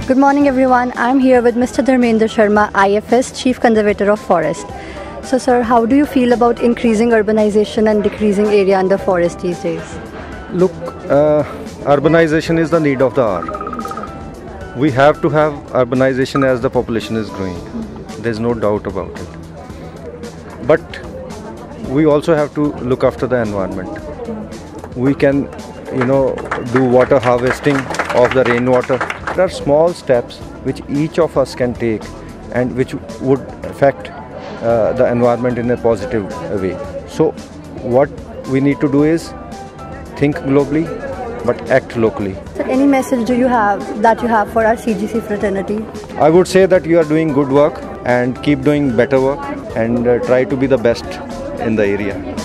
Good morning everyone. I am here with Mr. Dharmendra Sharma, IFS, Chief Conservator of Forest. So sir, how do you feel about increasing urbanization and decreasing area under forest these days? Look, urbanization is the need of the hour. We have to have urbanization as the population is growing. There's no doubt about it. But we also have to look after the environment. We can, do water harvesting of the rainwater. There are small steps which each of us can take and which would affect the environment in a positive way. So what we need to do is think globally but act locally. So any message do you have for our CGC fraternity? I would say that you are doing good work and keep doing better work and try to be the best in the area.